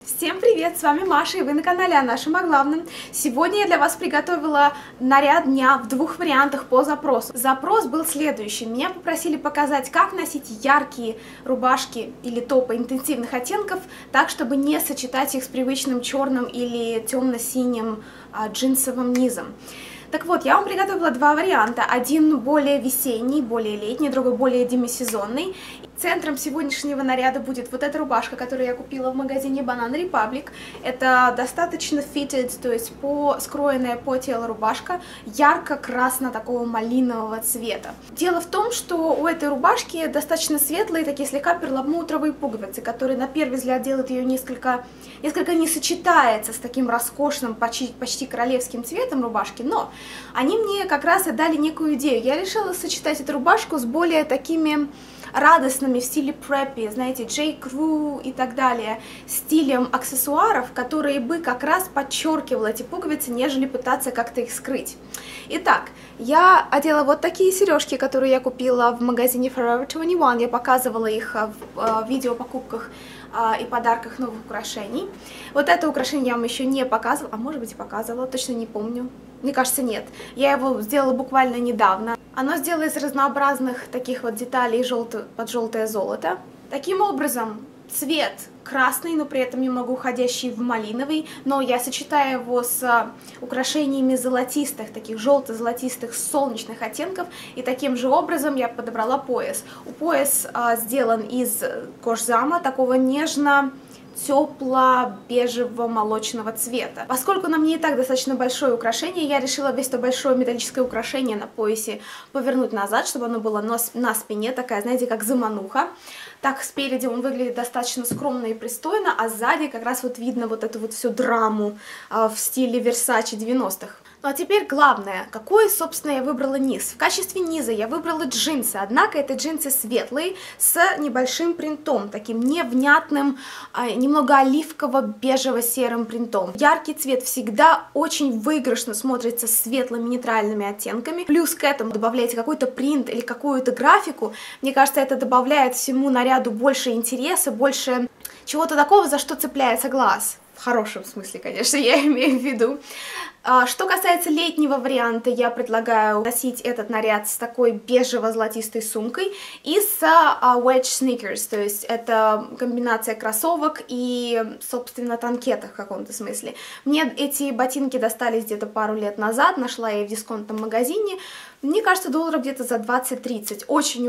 Всем привет, с вами Маша, и вы на канале о нашем о главном. Сегодня я для вас приготовила наряд дня в двух вариантах по запросу. Запрос был следующий. Меня попросили показать, как носить яркие рубашки или топы интенсивных оттенков, так, чтобы не сочетать их с привычным черным или темно-синим джинсовым низом. Так вот, я вам приготовила два варианта. Один более весенний, более летний, другой более демисезонный. Центром сегодняшнего наряда будет вот эта рубашка, которую я купила в магазине Banana Republic. Это достаточно fitted, то есть скроенная по телу рубашка, ярко-красно такого малинового цвета. Дело в том, что у этой рубашки достаточно светлые, такие слегка перламутровые пуговицы, которые на первый взгляд делают ее несколько не сочетается с таким роскошным, почти королевским цветом рубашки, но они мне как раз и дали некую идею. Я решила сочетать эту рубашку с более такими радостными в стиле preppy, знаете, J. Crew и так далее, стилем аксессуаров, которые бы как раз подчеркивали эти пуговицы, нежели пытаться как-то их скрыть. Итак, я одела вот такие сережки, которые я купила в магазине Forever 21, я показывала их в видео покупках и подарках новых украшений. Вот это украшение я вам еще не показывала, а может быть и показывала, точно не помню. Мне кажется, нет. Я его сделала буквально недавно. Оно сделано из разнообразных таких вот деталей под желтое золото. Таким образом, цвет красный, но при этом немного уходящий в малиновый, но я сочетаю его с украшениями золотистых, таких желто-золотистых солнечных оттенков, и таким же образом я подобрала пояс. Пояс сделан из кожзама, такого тепло-бежевого молочного цвета. Поскольку на мне и так достаточно большое украшение, я решила весь это большое металлическое украшение на поясе повернуть назад, чтобы оно было на спине, такая, знаете, как замануха. Так, спереди он выглядит достаточно скромно и пристойно, а сзади как раз вот видно вот эту вот всю драму в стиле Versace 90-х. Ну а теперь главное, какой, собственно, я выбрала низ. В качестве низа я выбрала джинсы, однако это джинсы светлые с небольшим принтом, таким невнятным, немного оливково-бежево-серым принтом. Яркий цвет всегда очень выигрышно смотрится с светлыми нейтральными оттенками. Плюс к этому добавляете какой-то принт или какую-то графику. Мне кажется, это добавляет всему наряду больше интереса, больше чего-то такого, за что цепляется глаз. В хорошем смысле, конечно, я имею в виду. Что касается летнего варианта, я предлагаю носить этот наряд с такой бежево-золотистой сумкой и с wedge sneakers, то есть это комбинация кроссовок и, собственно, танкеток в каком-то смысле. Мне эти ботинки достались где-то пару лет назад, нашла я их в дисконтном магазине, мне кажется, долларов где-то за 20-30, очень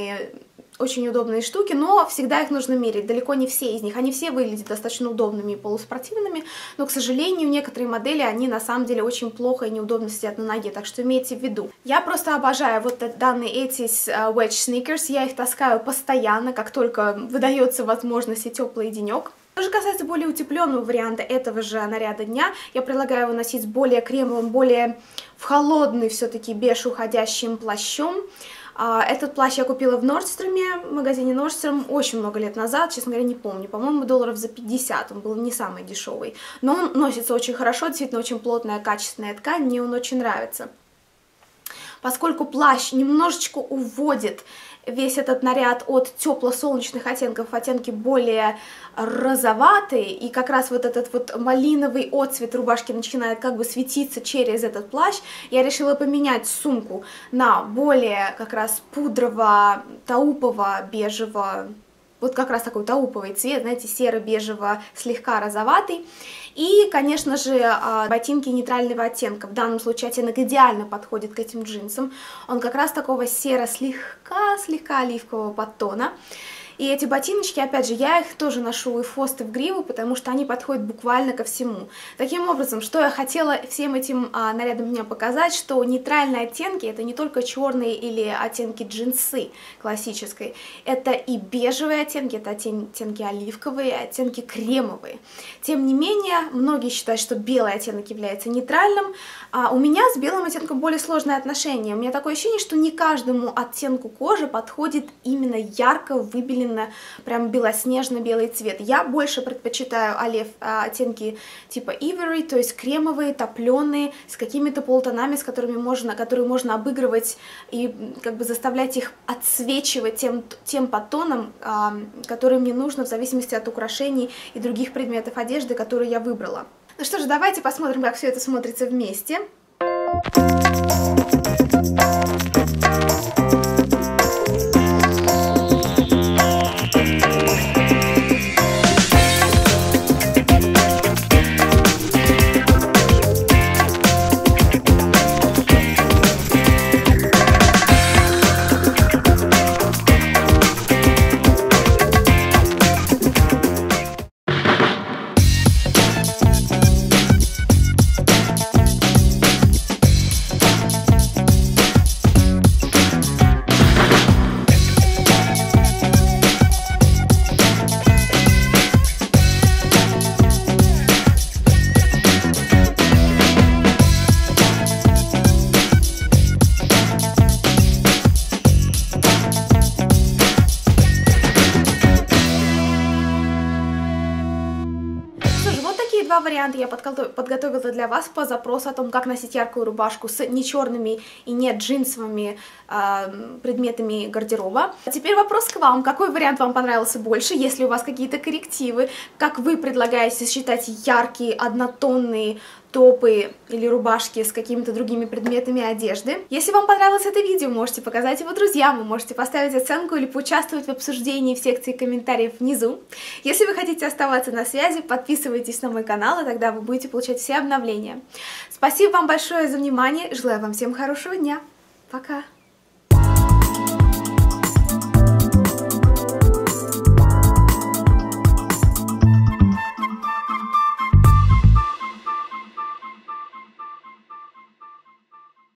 удобные штуки, но всегда их нужно мерить, далеко не все из них. Они все выглядят достаточно удобными и полуспортивными, но, к сожалению, некоторые модели, они на самом деле очень плохо и неудобно сидят на ноге, так что имейте в виду. Я просто обожаю вот данные эти wedge sneakers, я их таскаю постоянно, как только выдается возможность и теплый денек. Что же касается более утепленного варианта этого же наряда дня, я предлагаю его носить с более кремовым, более в холодный все-таки беж уходящим плащом. Этот плащ я купила в Нордстроме, в магазине Nordstrom очень много лет назад, честно говоря, не помню, по-моему, долларов за 50, он был не самый дешевый, но он носится очень хорошо, действительно очень плотная, качественная ткань, мне он очень нравится. Поскольку плащ немножечко уводит весь этот наряд от тепло-солнечных оттенков, оттенки более розоватые, и как раз вот этот вот малиновый отцвет рубашки начинает как бы светиться через этот плащ, я решила поменять сумку на более как раз пудрово-таупово-бежево, вот как раз такой тауповый цвет, знаете, серо-бежево, слегка розоватый. И, конечно же, ботинки нейтрального оттенка. В данном случае оттенок идеально подходит к этим джинсам. Он как раз такого серо-слегка оливкового подтона. И эти ботиночки, опять же, я их тоже ношу и в хвост, и в гриву, потому что они подходят буквально ко всему. Таким образом, что я хотела всем этим нарядом дня показать, что нейтральные оттенки — это не только черные или оттенки джинсы классической, это и бежевые оттенки, это оттенки оливковые, оттенки кремовые. Тем не менее, многие считают, что белый оттенок является нейтральным, а у меня с белым оттенком более сложное отношение. У меня такое ощущение, что не каждому оттенку кожи подходит именно ярко выбеленный именно прям белоснежно-белый цвет. Я больше предпочитаю оттенки типа Ivory, то есть кремовые, топленые, с какими-то полутонами, которые можно обыгрывать и как бы заставлять их отсвечивать тем подтоном, который мне нужно в зависимости от украшений и других предметов одежды, которые я выбрала. Ну что ж, давайте посмотрим, как все это смотрится вместе. Два варианта я подготовила для вас по запросу о том, как носить яркую рубашку с не черными и не джинсовыми предметами гардероба. А теперь вопрос к вам. Какой вариант вам понравился больше? Если у вас какие-то коррективы, как вы предлагаете сочетать яркие однотонные топы или рубашки с какими-то другими предметами одежды. Если вам понравилось это видео, можете показать его друзьям, вы можете поставить оценку или поучаствовать в обсуждении в секции комментариев внизу. Если вы хотите оставаться на связи, подписывайтесь на мой канал, и тогда вы будете получать все обновления. Спасибо вам большое за внимание, желаю вам всем хорошего дня. Пока!